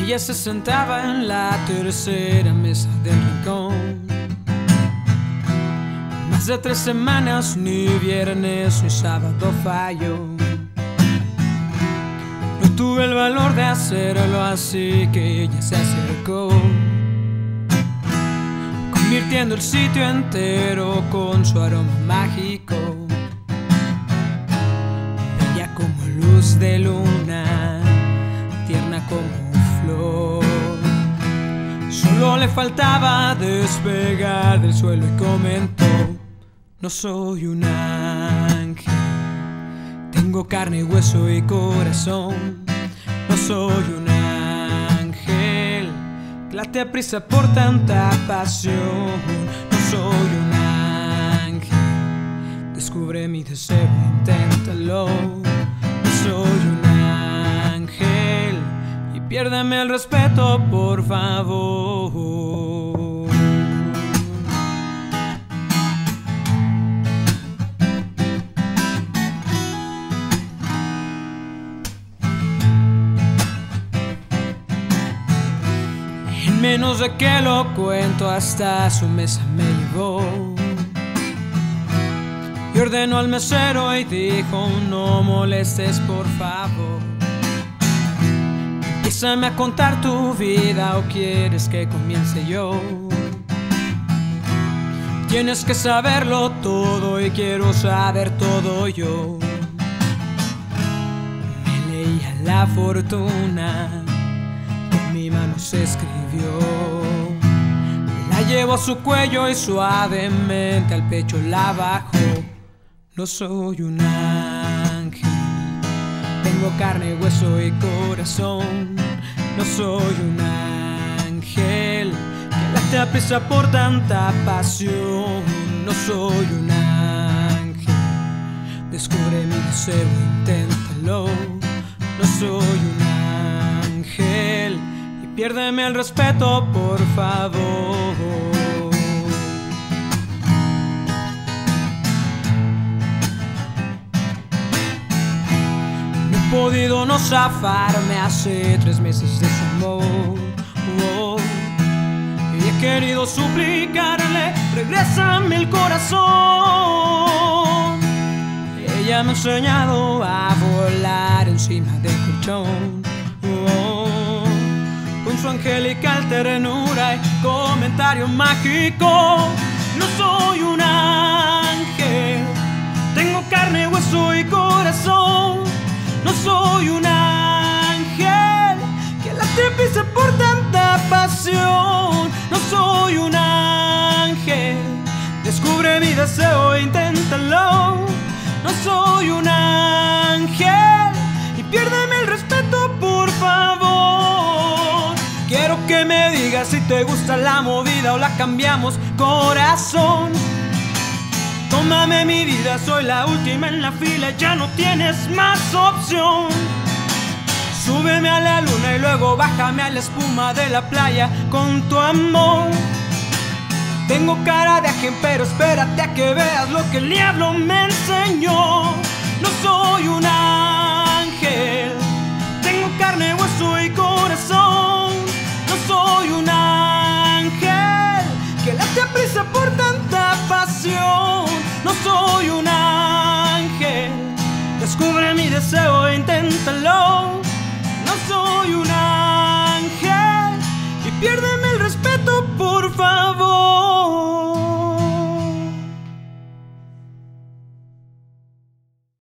Ella se sentaba en la tercera mesa del rincón. Más de 3 semanas, ni viernes ni sábado falló. No tuve el valor de hacerlo, así que ella se acercó, convirtiendo el sitio entero con su aroma mágico. Bella como luz de luna, tierna como flor. Solo le faltaba despegar del suelo y comentó: no soy un ángel, tengo carne y hueso y corazón. No soy un ángel que late a prisa por tanta pasión. No soy un ángel, descubre mi deseo, inténtalo. No soy un ángel y piérdeme el respeto, por favor. En menos de que lo cuento, hasta su mesa me llevó y ordenó al mesero y dijo: no molestes, por favor. Empiézame a contar tu vida, o quieres que comience yo. Tienes que saberlo todo y quiero saber todo yo. Me leía la fortuna, con mi mano se escribió. La llevo a su cuello y suavemente al pecho la bajó. No soy un ángel, tengo carne, hueso y corazón. No soy un ángel que late a prisa por tanta pasión. No soy un ángel, descubre mi deseo, inténtalo. No soy un ángel y piérdeme el respeto, por favor. No he podido no zafarme hace 3 meses de su amor. Y he querido suplicarle: regrésame el corazón. Ella me ha enseñado a volar encima del colchón, con su angelical ternura y comentario mágico. No soy un ángel, tengo carne, hueso y corazón. No soy un ángel que late prisa por tanta pasión. No soy un ángel, descubre mi deseo, inténtalo. No soy un ángel y piérdeme el respeto, por favor. Quiero que me digas si te gusta la movida o la cambiamos, corazón. Tómame mi vida, soy la última en la fila, ya no tienes más opción. Súbeme a la luna y luego bájame a la espuma de la playa con tu amor. Tengo cara de ángel, pero espérate a que veas lo que el diablo me enseñó. No soy un ángel, tengo carne, hueso y corazón. No soy un ángel que late a prisa por tanta pasión. No soy un ángel, descubre mi deseo, intenta.